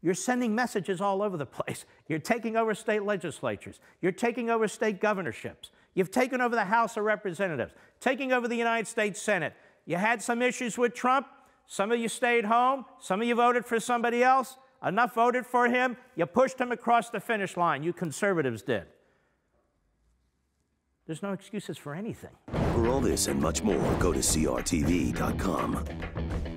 You're sending messages all over the place. You're taking over state legislatures. You're taking over state governorships. You've taken over the House of Representatives, taking over the United States Senate. You had some issues with Trump. Some of you stayed home. Some of you voted for somebody else. Enough voted for him. You pushed him across the finish line. You conservatives did. There's no excuses for anything. For all this and much more, go to CRTV.com.